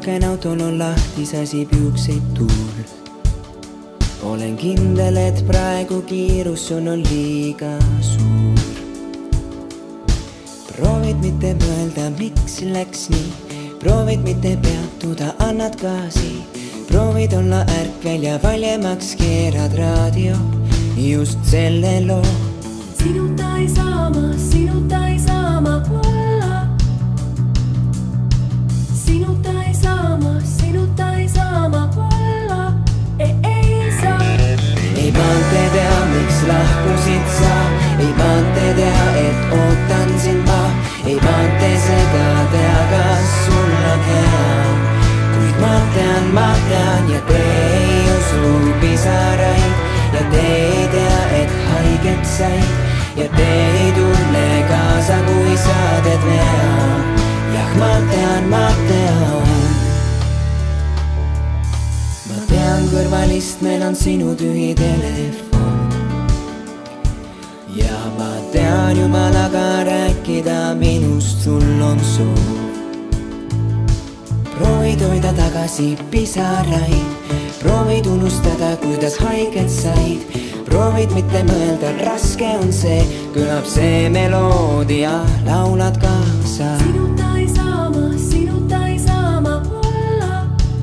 aken autol on lahti, säsib juukseid tuul. Olen kindel, et praegu kiirus sul on liiga suur. Proovid mitte mõelda, miks läks nii. Proovid mitte peatuda, annad gaasi. Proovid olla ärkvel ja valjemaks keerad raadio. Just selle loo. Sinuta ei saa ma olla. Sinuta ei saa ma olla. Ei saa. Ei maantee teha, miks lahkusid sa. Ei maantee teha, et ootan sind ma. Ei maantee seda teha, kas sul on hea. Kuid ma tean ja te ei usu pisaraid. Ja te ei tea, et haiget said. Ja te ei tunne kaasa, kui sa teed vea. Jah, ma tean. Ma tean kõrvalist, meil on sinu tühi telefon. Ja ma tean jumalaga rääkida, minust sul on soov. Proovid hoida tagasi pisaraid. Proovid unustada, kuidas haiget said. Proovid mitte mõelda, raske on see. Kõlab see meloodia, laulad kaasa. Sinuta ei saa ma olla.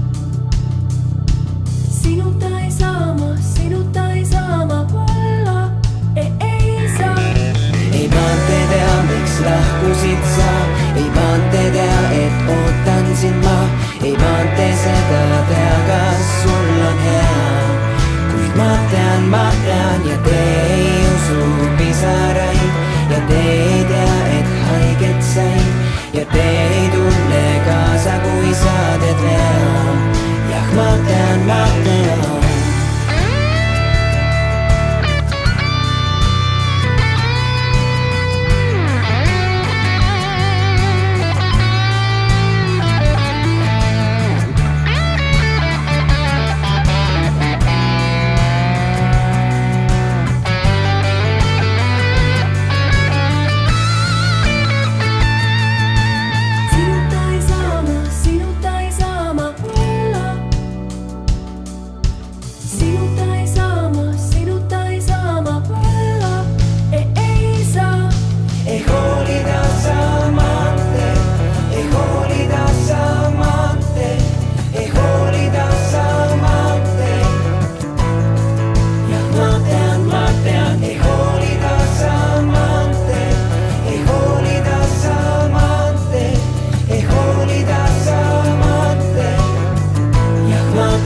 Sinuta ei saa ma olla. Ei saa. Ei maantee teha, miks lahkusid sa. Ei maantee teha, et ootan sind ma. Ei maantee seda teha, kas sul on hea. Kuid ma tean ja te ei usu pisaraid. Ja te ei tea, et haiget said. Ja te ei tunne kaasa, kui sa teed vea. Jah, ma tean.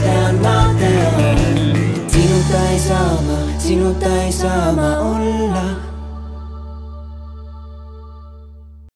Sinuta ei saa ma olla.